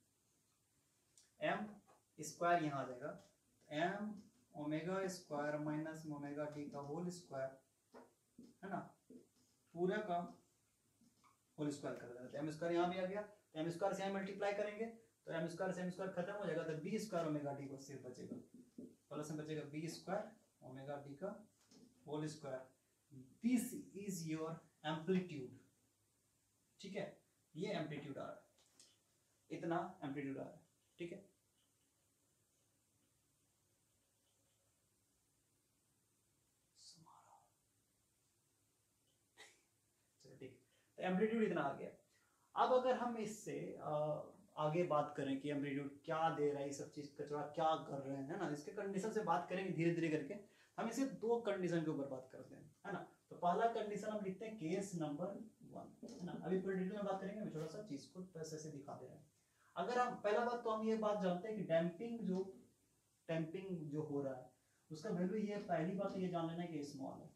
m square, यहाँ आ जाएगा m omega square minus omega D का होल स्क्वायर, है ना, पूरा का होल स्क्वायर कर देना। तो एम स्क्वायर यहाँ भी आ गया, तो एम स्क्वायर से यहाँ मल्टीप्लाई करेंगे तो एम स्क्वायर से एम स्क्वायर खत्म हो जाएगा, तो बी स्क्वायर ओमेगा डी को सिर्फ बचेगा, प्लस में बचेगा बी स्क्वायर ओमेगा डी का whole square. This is your amplitude, ठीक है। ये एम्पलीट्यूड आ रहा है, इतना एम्पलीट्यूड आ रहा है, ठीक है। तो एम्पलीट्यूड इतना आ गया। अब अगर हम इससे आगे बात करें कि एम्पलीट्यूड क्या दे रहा है, ये सब चीज कचरा क्या कर रहे हैं, है ना, इसके कंडीशन से बात करेंगे धीरे धीरे करके। हम इसे दो कंडीशन के ऊपर बात करते हैं, है ना। तो पहला कंडीशन हम लिखते हैं केस नंबर 1, है ना। अभी पूरी डिटेल में बात करेंगे, मैं थोड़ा सा चीज को पैसे से दिखा दे रहा है। अगर हम पहला बात, तो हम ये बात जानते हैं कि डैम्पिंग जो हो रहा है उसका वैल्यू, ये पहली बात ये जान लेना कि स्मॉल है।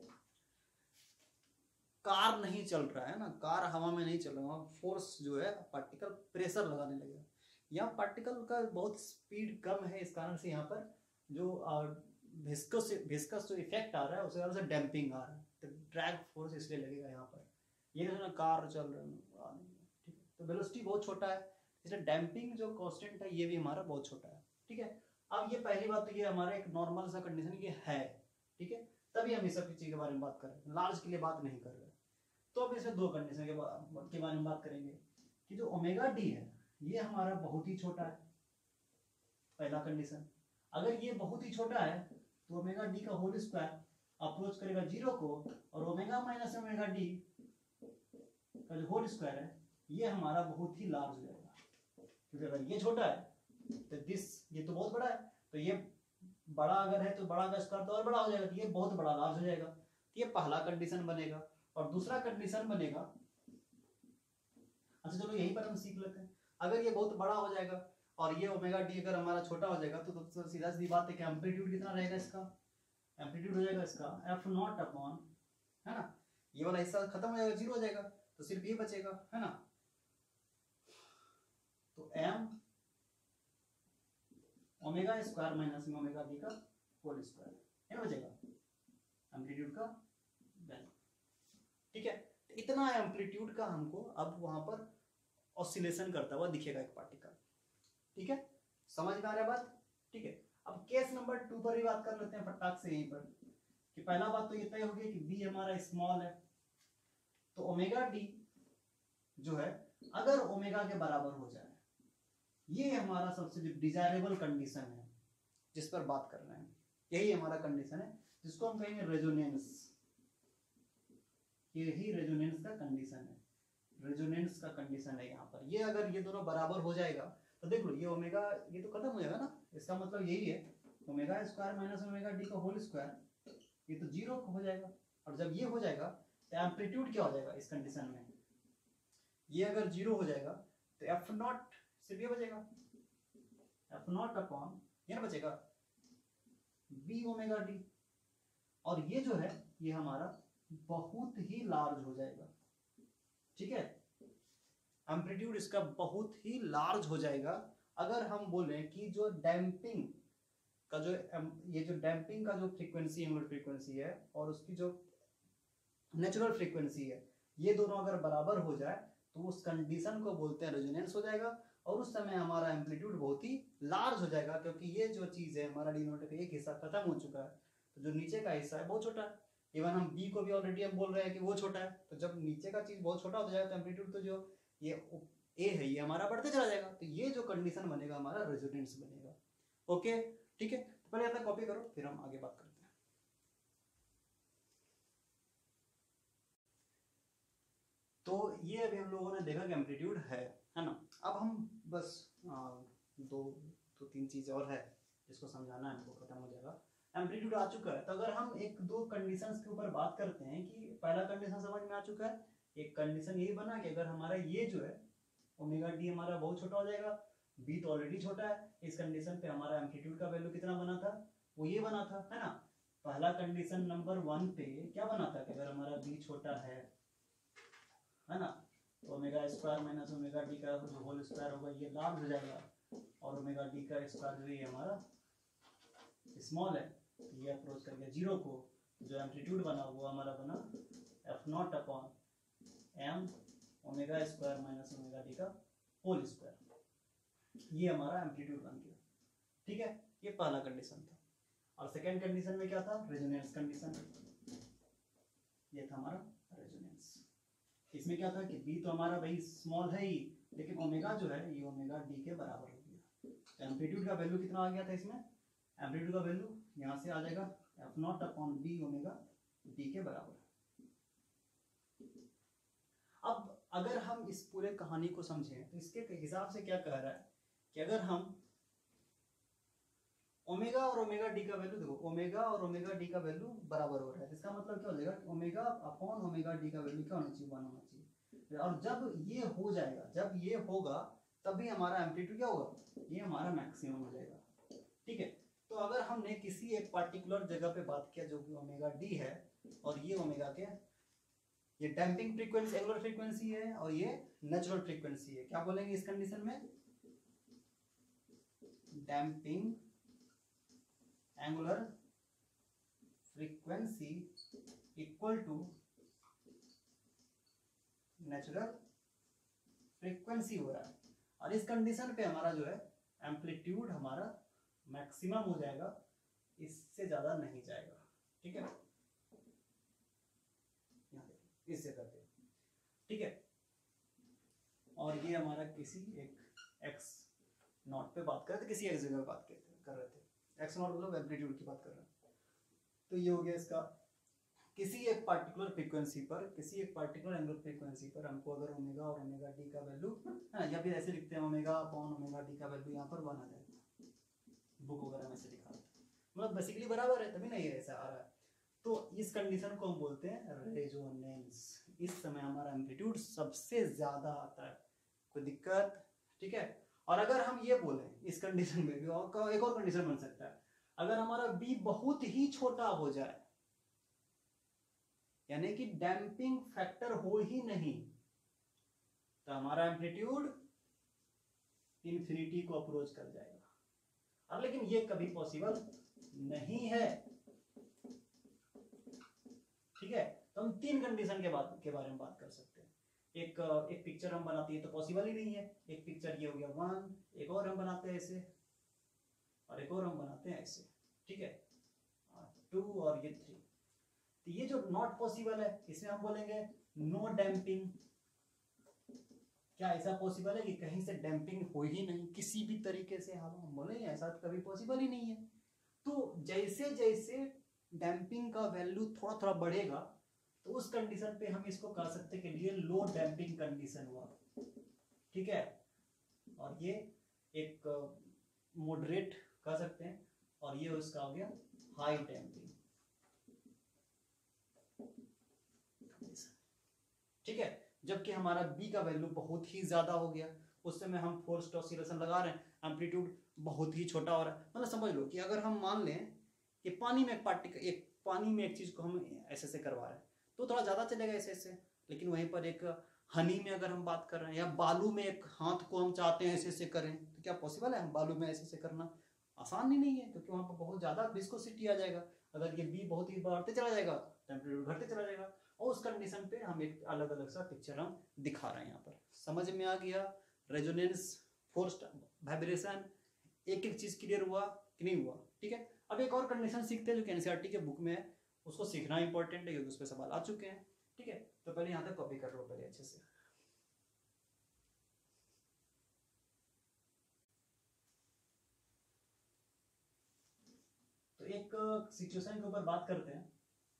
कार नहीं चल रहा है ना, कार हवा में नहीं चल रहा है, फोर्स जो है पार्टिकल प्रेशर लगाने लगेगा। यहाँ पार्टिकल का बहुत स्पीड कम है, इस कारण से यहाँ पर जो विस्कस जो इफेक्ट आ रहा है उसके कारण से डैम्पिंग आ रहा है, तो ड्रैग फोर्स इसलिए लगेगा यहाँ पर। ये जो ना कार चल रहा है, ठीक है, तो वेलोसिटी बहुत छोटा है, इसलिए डैम्पिंग जो कांस्टेंट है ये भी हमारा बहुत छोटा है, ठीक है। अब ये पहली बात, तो ये हमारा एक नॉर्मल सा कंडीशन ये है, ठीक है, तभी हम इस सब चीज के बारे में बात कर रहे हैं, लार्ज के लिए बात नहीं कर रहे। तो अब इसमें दो कंडीशन के बारे में बात करेंगे कि जो ओमेगा डी है ये हमारा बहुत ही छोटा है, पहला कंडीशन। अगर ये बहुत ही छोटा है तो ओमेगा डी का होल स्क्वायर अप्रोच करेगा 0 को, और ओमेगा माइनस ओमेगा डी का जो होल स्क्वायर है ये हमारा बहुत ही लार्ज हो जाएगा, क्योंकि अगर ये छोटा है तो ये तो बहुत बड़ा है, तो ये बड़ा अगर है तो बड़ा का स्क्वायर तो और बड़ा हो जाएगा, तो ये बहुत बड़ा लार्ज हो जाएगा। तो ये पहला कंडीशन बनेगा। और दूसरा कंडीशन बनेगा, अच्छा चलो यहीं पर हम सीख लेते हैं। अगर ये बहुत बड़ा हो जाएगा और ये ओमेगा डी अगर हमारा छोटा हो जाएगा तो सीधा सी बात है कि एम्पलीट्यूड कितना रहेगा इसका, एम्पलीट्यूड हो जाएगा इसका एफ नॉट अपॉन, है ना, ये वाला हिस्सा खत्म हो जाएगा, जीरो हो जाएगा, तो सिर्फ ये बचेगा, है ना। तो एम ओमेगा स्क्वायर माइनस में ओमेगा डी का होल स्क्वायर, है ना, बचेगा एम्पलीट्यूड का वैल्यू। ठीक है, तो इतना एम्पलीट्यूड का हमको अब वहां पर ऑसिलेशन करता हुआ दिखेगा एक पार्टिकल। ठीक है, समझ में आ रहा है बात। ठीक है, अब केस नंबर 2 पर ही बात कर लेते हैं फटाक से यहीं पर, कि पहला बात तो ये तय हो गया कि बी हमारा स्मॉल है, तो ओमेगा डी जो है अगर ओमेगा के बराबर हो जाए, ये हमारा सबसे डिजायरेबल कंडीशन है जिस पर बात कर रहे हैं, यही हमारा कंडीशन है जिसको हम कहेंगे रेजोनेंस। यही रेजोनेंस का कंडीशन है, रेजोनेंस का कंडीशन है यहाँ पर। ये अगर ये दोनों बराबर हो जाएगा तो देख लो ये ओमेगा ये तो खत्म हो जाएगा ना, इसका मतलब यही है omega square minus omega D का होल स्क्वायर, ये तो जीरो हो जाएगा। और जब ये हो जाएगा तो एम्पलीट्यूड क्या हो जाएगा इस कंडीशन में, ये अगर जीरो हो जाएगा तो एफ नॉट सिर्फ ये बचेगा, एफ नॉट अपॉन ये ना बचेगा बी ओमेगा डी, और ये जो है ये हमारा बहुत ही लार्ज हो जाएगा। ठीक है, एम्पलीट्यूड इसका बहुत ही लार्ज हो जाएगा। अगर हम बोलें कि जो डैम्पिंग का जो ये जो डैम्पिंग का जो फ्रीक्वेंसी एंगुलर फ्रीक्वेंसी है और उसकी जो नेचुरल फ्रीक्वेंसी है, ये दोनों अगर बराबर हो जाए तो उस कंडीशन को बोलते हैं रेजोनेंस हो जाएगा, और उस समय हमारा एम्पलीट्यूड बहुत ही लार्ज हो जाएगा, क्योंकि ये जो चीज़ है हमारा डिनोमिनेटर का एक हिस्सा खत्म हो चुका है, तो जो नीचे का हिस्सा है बहुत छोटा है। इवन हम बी को भी ऑलरेडी हम बोल रहे हैं कि वो छोटा है, तो जब नीचे का चीज़ बहुत छोटा हो जाएगा तो एम्पलीट्यूड तो जो ये ए है ये हमारा बढ़ते चला जाएगा, तो ये जो कंडीशन बनेगा हमारा रेजोनेंस बनेगा। ओके ठीक है, तो पहले अपना कॉपी करो फिर हम आगे बात करते हैं। तो ये अभी हम लोगों ने देखा कि एम्पलीट्यूड है ना। अब हम बस दो तीन चीज़ें और है जिसको समझाना है, हमको खत्म हो जाएगा। एम्पलीट्यूड आ चुका है, तो अगर हम एक दो कंडीशंस के ऊपर बात करते हैं कि पहला कंडीशन समझ में आ चुका है, एक कंडीशन यही बना कि अगर हमारा ये जो है ओमेगा डी हमारा बहुत छोटा हो जाएगा, बी तो ऑलरेडी छोटा है, इस कंडीशन पे हमारा एम्पलीट्यूड का वैल्यू कितना बना था, वो ये बना था, है ना। पहला कंडीशन नंबर 1 पे क्या बना था कि अगर हमारा बी छोटा है ना, तो omega square minus omega D का जो होल स्क्वायर होगा ये लार्ज हो जाएगा, और ओमेगा डी का स्क्वायर जो ये हमारा स्मॉल है, ये अप्रोच कर गया जीरो को, जो एम्पलीट्यूड बना वो हमारा बना F naught upon M omega square minus omega D का होल स्क्वायर, ये हमारा एम्पलीट्यूड बन गया। ठीक है, ये पहला कंडीशन था। और सेकेंड कंडीशन में क्या था, रेजोनेंस कंडीशन, ये था हमारा रेजोनेंस। इसमें क्या था कि बी तो हमारा भाई स्मॉल है ही, लेकिन ओमेगा जो है ये ओमेगा डी के बराबर हो गया, तो एम्पलीट्यूड का वैल्यू कितना आ गया था इसमें, एम्पलीट्यूड का वैल्यू यहाँ से आ जाएगा F naught upon B omega D के बराबर। अब अगर हम इस पूरे कहानी को समझें तो इसके हिसाब से क्या कह रहा है कि अगर हम ओमेगा और ओमेगा डी का वैल्यू देखो, ओमेगा और ओमेगा डी का वैल्यू बराबर हो रहा है, इसका मतलब क्या हो जाएगा, ओमेगा अपॉन ओमेगा डी का वैल्यू क्या होना चाहिए, 1 होना चाहिए। और जब ये हो जाएगा, जब ये होगा तभी हमारा एम्पलीट्यूड क्या होगा, ये हमारा मैक्सिमम हो जाएगा। ठीक है, तो अगर हमने किसी एक पार्टिकुलर जगह पे बात किया जो कि ओमेगा डी है, और ये ओमेगा के ये डैम्पिंग फ्रीक्वेंसी एंगुलर फ्रीक्वेंसी है और ये नेचुरल फ्रीक्वेंसी है, क्या बोलेंगे इस कंडीशन में, damping angular frequency equal to natural frequency हो रहा है, और इस कंडीशन पे हमारा जो है एम्पलीट्यूड हमारा मैक्सिमम हो जाएगा, इससे ज्यादा नहीं जाएगा। ठीक है, इस जगह पे, ठीक है, और ये हमारा किसी एक एक्स नॉट पे बात कर रहे थे, किसी एक जगह पे बात कर रहे थे, एक्स नॉट मतलब एम्पलीट्यूड की बात कर रहे हैं। तो ये हो गया इसका, किसी एक पार्टिकुलर फ्रीक्वेंसी पर, किसी एक पार्टिकुलर एंगुलर फ्रीक्वेंसी पर हमको अगर ओमेगा और ओमेगा डी का वैल्यू, या फिर ऐसे लिखते हैं ओमेगा अपॉन ओमेगा डी का वैल्यू यहाँ पर 1 आ जाएगा, बुक वगैरह में से दिखा देते हैं, मतलब बेसिकली बराबर है, तभी नहीं ऐसा आ रहा है। तो इस कंडीशन को हम बोलते हैं रेजोनेंस। इस समय हमारा एम्पलीट्यूड सबसे ज्यादा आता है, कोई दिक्कत? ठीक है। और अगर हम ये बोलें इस कंडीशन में भी एक और कंडीशन बन सकता है, अगर हमारा बी बहुत ही छोटा हो जाए, यानी कि डैम्पिंग फैक्टर हो ही नहीं, तो हमारा एम्पलीट्यूड इंफिनिटी को अप्रोच कर जाएगा। अब लेकिन ये कभी पॉसिबल नहीं है, ठीक है। तो हम तीन कंडीशन के बारे में बात कर सकते हैं। एक पिक्चर हम बनाते हैं तो पॉसिबल ही नहीं है, एक पिक्चर ये हो गया 1, एक और हम बनाते हैं ऐसे, और एक और हम बनाते हैं ऐसे, ठीक है, 2 और ये 3। तो ये जो नॉट पॉसिबल है, इसमें हम बोलेंगे नो डैम्पिंग। क्या ऐसा पॉसिबल है कि कहीं से डैम्पिंग हो ही नहीं किसी भी तरीके से? हम बोलेंगे ऐसा तो कभी पॉसिबल ही नहीं है। तो जैसे जैसे डैम्पिंग का वैल्यू थोड़ा थोड़ा बढ़ेगा, तो उस कंडीशन पे हम इसको कह सकते हैं कि ये लो डैम्पिंग कंडीशन हुआ, ठीक है। और ये एक मॉडरेट कह सकते हैं, और ये उसका हो गया हाई डैम्पिंग, ठीक है। जबकि हमारा बी का वैल्यू बहुत ही ज्यादा हो गया, उस समय हम फोर्स्ड ऑसिलेशन लगा रहे हैं, एम्पलीट्यूड बहुत ही छोटा हो रहा है। मतलब समझ लो कि अगर हम मान लें कि पानी में एक चीज को हम ऐसे से करवा रहे हैं तो थोड़ा ज्यादा चलेगा ऐसे ऐसे, लेकिन वहीं पर एक हनी में अगर हम बात कर रहे हैं, या बालू में एक हाथ को हम चाहते हैं ऐसे ऐसे करें, तो क्या पॉसिबल है हम बालू में ऐसे ऐसे करना? आसान ही नहीं है, क्योंकि वहां पर बहुत ज्यादा विस्कोसिटी आ जाएगा। अगर ये बी बहुत ही बढ़ते चला जाएगा तो एम्पलीट्यूड घटते चला जाएगा, और उस कंडीशन पे हम एक अलग अलग सा पिक्चर हम दिखा रहे हैं यहाँ पर। समझ में आ गया? रेजोनेंस, फोर्स्ड वाइब्रेशन, एक एक चीज क्लियर हुआ कि नहीं हुआ? ठीक है। अब एक और कंडीशन सीखते हैं जो कि एनसीईआरटी के बुक में है, उसको सीखना इंपॉर्टेंट है क्योंकि उस पर सवाल आ चुके हैं, ठीक है। तो पहले यहाँ तक कॉपी कर लो पहले अच्छे से। तो एक सिचुएशन के ऊपर बात करते हैं।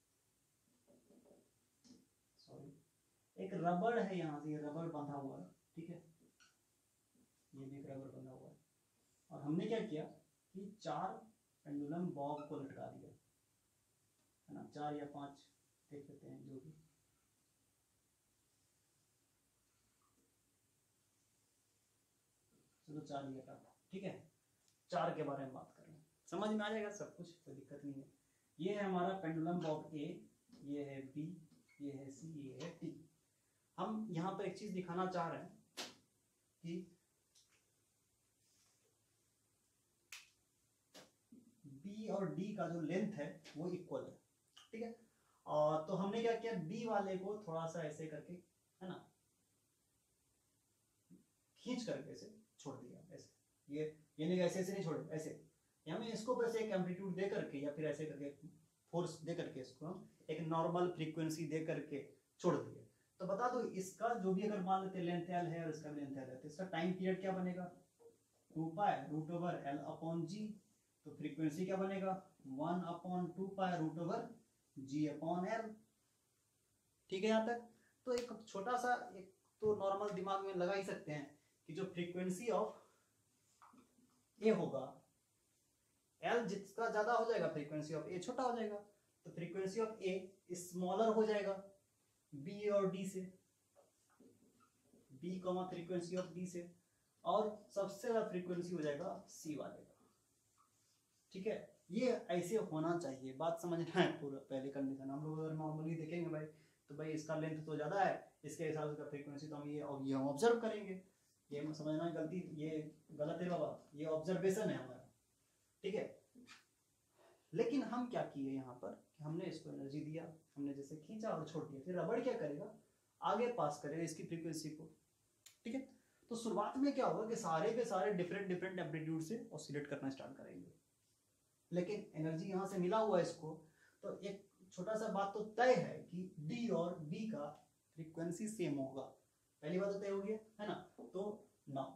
सॉरी, एक रबड़ है, यहाँ से ये रबड़ बंधा हुआ है, ठीक है, ये भी एक रबड़ बंधा हुआ है, और हमने क्या किया कि 4 पेंडुलम बॉब को लटका दिया, है ना, 4 या 5 देख लेते हैं जो भी। चलो 4 लिया था, ठीक है। 4 के बारे में बात कर रहे हैं, समझ में आ जाएगा सब कुछ, कोई दिक्कत नहीं है। ये है हमारा पेंडुलम बॉब ए, ये है बी, ये है सी, ये है डी। हम यहाँ पर एक चीज दिखाना चाह रहे हैं कि बी और डी का जो लेंथ है वो इक्वल है, ठीक है। और तो हमने क्या किया, बी वाले को थोड़ा सा ऐसे करके, है ना, खींच करके ऐसे छोड़ दिया, ऐसे ये नहीं, ऐसे ऐसे नहीं छोड़े, ऐसे हमें इसको बस एक एम्पलीट्यूड दे करके या फिर ऐसे करके फोर्स दे करके इसको हम एक नॉर्मल फ्रीक्वेंसी दे करके छोड़ दिए। तो बता दो इसका जो भी अगर मान लेते लेंथ एल है और इसका भी लेंथ एल है, तो इसका टाइम पीरियड क्या बनेगा? 2 pi root over L upon g. तो फ्रीक्वेंसी क्या बनेगा? 1 upon 2 pi root over g upon L, ठीक है यहाँ तक। तो एक छोटा सा एक तो नॉर्मल दिमाग में लगा ही सकते हैं कि जो फ्रीक्वेंसी ऑफ ए होगा, एल जितना ज्यादा हो जाएगा फ्रीक्वेंसी ऑफ ए छोटा हो जाएगा, तो फ्रीक्वेंसी ऑफ ए स्मॉलर हो जाएगा बी और डी से, B comma frequency of D से, और सबसे ज्यादा फ्रीक्वेंसी हो जाएगा सी वाले का, ठीक है। ये ऐसे होना चाहिए, बात समझना है पूरा। पहले कंडीशन हम लोग अगर नॉर्मली देखेंगे भाई, तो भाई इसका लेंथ तो ज्यादा है, इसके हिसाब से फ्रीक्वेंसी तो हम ये हम ऑब्जर्व करेंगे। ये समझना गलती, ये गलत है बाबा, ये ऑब्जर्वेशन है हमारा, ठीक है। लेकिन हम क्या किए यहाँ पर, हमने इसको एनर्जी दिया, हमने जैसे खींचा और छोड़ दिया, फिर रबड़ क्या करेगा, आगे पास करेगा इसकी फ्रीक्वेंसी को, ठीक है। तो शुरुआत में क्या होगा कि सारे के सारे डिफरेंट डिफरेंट एम्पलीट्यूड से ऑसिलेट करना स्टार्ट करेंगे, लेकिन एनर्जी यहाँ से मिला हुआ है इसको, तो एक छोटा सा बात तो तय है कि डी और बी का फ्रीक्वेंसी सेम होगा, पहली बात तो तय होगी, है ना। तो नाउ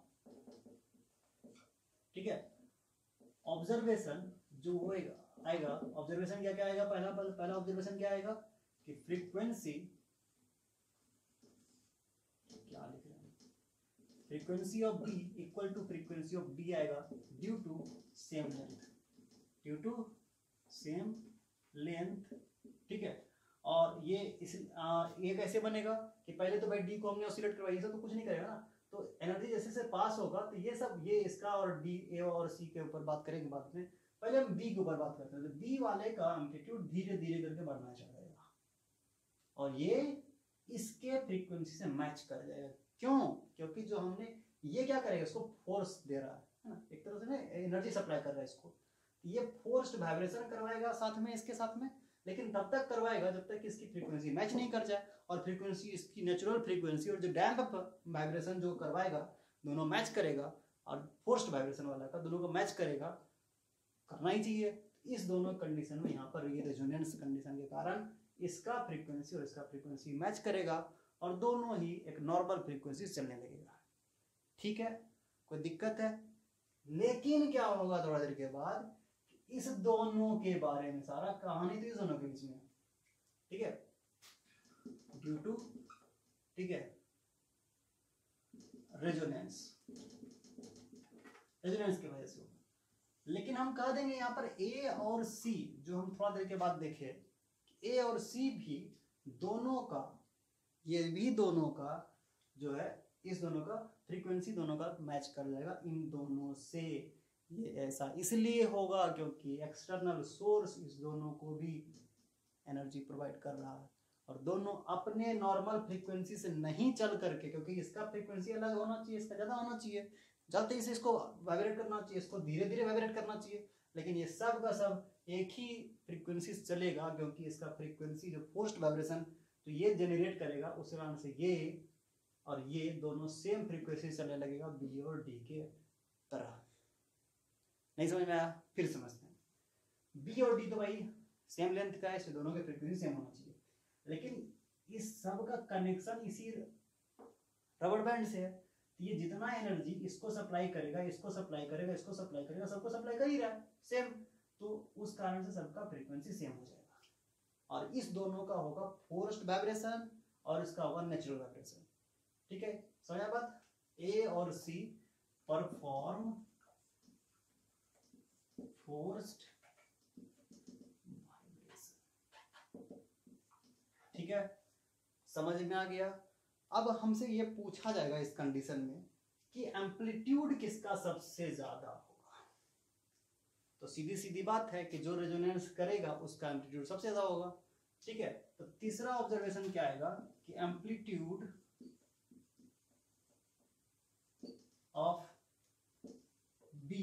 ठीक है, ऑब्जर्वेशन जो होएगा आएगा, ऑब्जर्वेशन क्या क्या आएगा, पहला ऑब्जर्वेशन क्या आएगा कि फ्रीक्वेंसी, क्या लिख रहे हैं, frequency of B equal to frequency of D आएगा due to same length, due to same length, ठीक है। और ये ये कैसे बनेगा कि पहले तो भाई डी को हमने ऑसिलेट करवाई, तो कुछ नहीं करेगा ना, तो एनर्जी जैसे से पास होगा तो ये सब ये इसका और डी ए और सी के ऊपर बात करेंगे बाद में, पहले हम बी के ऊपर बात करते हैं। तो बी वाले का एम्पलीट्यूड धीरे धीरे करके बढ़ना चाहिएगा और ये इसके फ्रीक्वेंसी से मैच कर जाएगा। क्यों? क्योंकि जो हमने ये क्या करेगा, इसको फोर्स दे रहा है ना, एक तरह से ना एनर्जी सप्लाई कर रहा है इसको, ये फोर्स्ड वाइब्रेशन करवाएगा साथ में इसके साथ में, लेकिन तब तक करवाएगा जब तक इसकी फ्रीक्वेंसी मैच नहीं कर जाए। और फ्रीक्वेंसी इसकी नेचुरल फ्रीक्वेंसी और जो डैम्प वाइब्रेशन जो करवाएगा दोनों मैच करेगा, और फोर्स्ड वाइब्रेशन वाला का दोनों को मैच करेगा, करना ही चाहिए। इस दोनों कंडीशन में यहाँ पर ये रेजोनेंस कंडीशन के कारण इसका फ्रीक्वेंसी और इसका फ्रीक्वेंसी मैच करेगा और दोनों ही एक नॉर्मल फ्रीक्वेंसी चलने लगेगा। ठीक है, कोई दिक्कत है? लेकिन क्या होगा थोड़ा देर के बाद, इस दोनों के बारे में सारा कहानी तो इस दोनों के बीच में, ठीक है, ड्यू टू, ठीक है, रेजोनेंस, रेजोनेंस की वजह से होगा। लेकिन हम कह देंगे यहाँ पर ए और सी, जो हम थोड़ा देर के बाद देखे, ए और सी भी दोनों का, ये भी दोनों का जो है, इस दोनों का फ्रीक्वेंसी दोनों का मैच कर जाएगा इन दोनों से। ये ऐसा इसलिए होगा क्योंकि एक्सटर्नल सोर्स इस दोनों को भी एनर्जी प्रोवाइड कर रहा है और दोनों अपने नॉर्मल फ्रीक्वेंसी से नहीं चल करके, क्योंकि इसका फ्रीक्वेंसी अलग होना चाहिए, इसका ज़्यादा होना चाहिए, जब तक इसे इसको वाइब्रेट करना चाहिए, इसको धीरे धीरे वाइब्रेट करना चाहिए, लेकिन ये सब का सब एक ही फ्रीक्वेंसी से चलेगा क्योंकि इसका फ्रीक्वेंसी जो फोर्स्ड वाइब्रेशन तो ये जनरेट करेगा, उस कारण से ये और ये दोनों सेम फ्रीक्वेंसी चलने लगेगा बी और डी के तरह। नहीं समझ में आया? फिर समझते हैं। बी और डी तो भाई सेम लेंथ का है, इससे दोनों के फ्रीक्वेंसी सेम होना चाहिए, लेकिन इस सब का कनेक्शन इसी रबर बैंड से है, तो ये जितना एनर्जी इसको सप्लाई करेगा, इसको सप्लाई करेगा, इसको सप्लाई करेगा, सबको सप्लाई कर ही रहा है सेम, तो उस कारण से सबका फ्रीक्वेंसी सेम हो जाएगा। और इस दोनों का होगा फोर्स्ड वाइब्रेशन और इसका होगा नेचुरल वाइब्रेशन। ठीक है, समझा बात? ए और सी परफॉर्म फोर्स्ड वाइब्रेशन। ठीक है, समझ में आ गया? अब हमसे ये पूछा जाएगा इस कंडीशन में कि एम्पलीट्यूड किसका सबसे ज्यादा होगा, तो सीधी सीधी बात है कि जो रेजोनेंस करेगा उसका एम्पलीट्यूड सबसे ज्यादा होगा। ठीक है, तो तीसरा ऑब्जर्वेशन क्या आएगा कि amplitude of B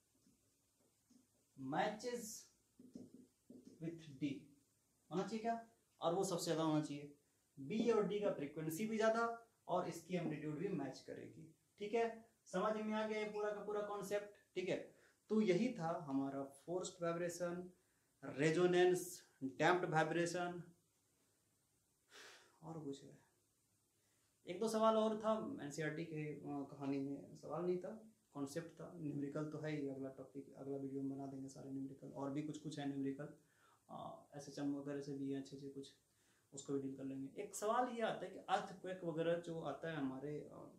matches with D होना चाहिए क्या, और वो सबसे ज्यादा होना चाहिए। बी और डी का फ्रीक्वेंसी भी ज्यादा और इसकी एम्पलीट्यूड भी मैच करेगी। ठीक है, समझ में आ गया ये पूरा का पूरा कॉन्सेप्ट? ठीक है, तो यही था हमारा forced vibration, resonance, damped vibration, और कुछ है एक दो सवाल और था एनसीईआरटी के कहानी में, सवाल नहीं था, कॉन्सेप्ट था। न्यूमेरिकल तो है ही, अगला टॉपिक अगला वीडियो में बना देंगे सारे न्यूमेरिकल, और भी कुछ कुछ है न्यूमेरिकल, एसएचएम वगैरह से भी है अच्छे अच्छे कुछ, उसको भी डील कर लेंगे। एक सवाल ये आता है कि अर्थक्वेक वगैरह जो आता है हमारे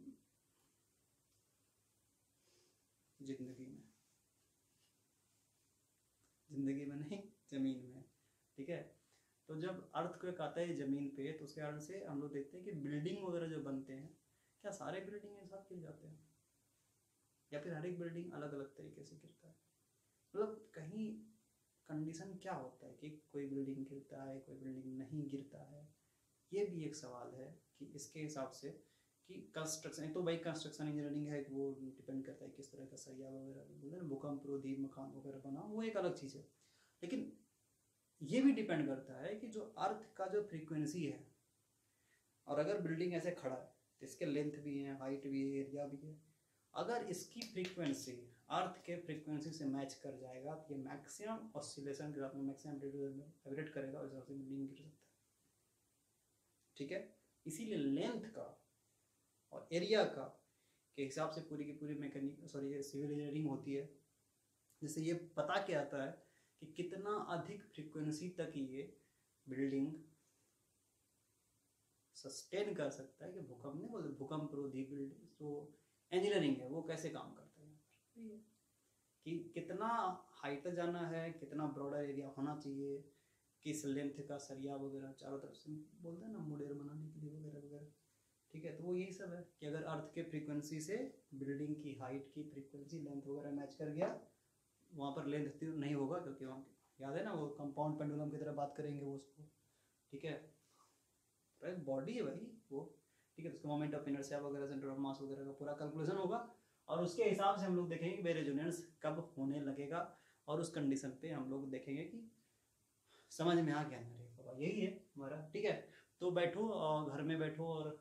जिंदगी में नहीं, जमीन में। ठीक है, तो जब अर्थक्वेक आता है जमीन पे, तो उसके कारण से हम लोग देखते हैं कि बिल्डिंग वगैरह जो बनते हैं, क्या सारे बिल्डिंग एक साथ गिर जाते हैं या फिर हर एक बिल्डिंग अलग अलग तरीके से गिरता है? मतलब कहीं कंडीशन क्या होता है कि कोई बिल्डिंग गिरता है, कोई बिल्डिंग नहीं गिरता है? ये भी एक सवाल है कि इसके हिसाब से कि कंस्ट्रक्शन, तो भाई कंस्ट्रक्शन इंजीनियरिंग है, वो डिपेंड करता है किस तरह का सरिया वगैरह, भूकंप रोधी मकान वगैरह बना, वो एक अलग चीज़ है। लेकिन ये भी डिपेंड करता है कि जो अर्थ का जो फ्रीक्वेंसी है, और अगर बिल्डिंग ऐसे खड़ा है तो इसके लेंथ भी है, हाइट भी है, एरिया भी है, अगर इसकी फ्रीक्वेंसी अर्थ के फ्रीक्वेंसी से मैच कर जाएगा तो ये मैक्सिमम ऑसिलेशन के साथ में मैक्सिमम वाइब्रेट करेगा, उस हिसाब से बिल्डिंग गिर सकता है। ठीक है, इसीलिए लेंथ का और एरिया का के हिसाब से पूरी की पूरी सिविल इंजीनियरिंग होती है, जिससे ये पता क्या आता है कि कितना अधिक फ्रीक्वेंसी तक ये बिल्डिंग सस्टेन कर सकता है, कि भूकंप नहीं बोलते, भूकंप रोधी बिल्डिंग, तो इंजीनियरिंग है वो कैसे काम करता है कि कितना हाइट तक जाना है, कितना ब्रॉडर एरिया होना चाहिए, किस लेंथ का सरिया वगैरह चारों तरफ से बोलते हैं ना मुडेर बनाने के लिए वगैरह वगैरह। ठीक है, तो वो यही सब है कि अगर अर्थ के फ्रीक्वेंसी से बिल्डिंग की हाइट की फ्रीक्वेंसी लेंथ वगैरह मैच कर गया, वहाँ पर लेंथ नहीं होगा, क्योंकि वहाँ याद है ना वो कंपाउंड पेंडुलम की तरह बात करेंगे वो उसको। ठीक है, बॉडी है भाई वो। ठीक है, उसका मोमेंट ऑफ इनर्शिया वगैरह, सेंटर ऑफ मास वगैरह का पूरा कैलकुलेशन होगा, और उसके हिसाब से हम लोग देखेंगे कि रेजोनेंस कब होने लगेगा, और उस कंडीशन पे हम लोग देखेंगे कि समझ में आ गया मेरे बाबा, यही है हमारा। ठीक है, तो बैठो और घर में बैठो और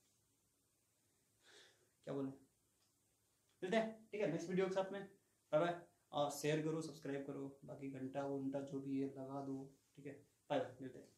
क्या बोले, मिलते हैं। ठीक है, नेक्स्ट वीडियो के साथ में। बाय बाय, और शेयर करो, सब्सक्राइब करो, बाकी घंटा वंटा जो भी है लगा दो। ठीक है, बाय बाय, मिलते हैं।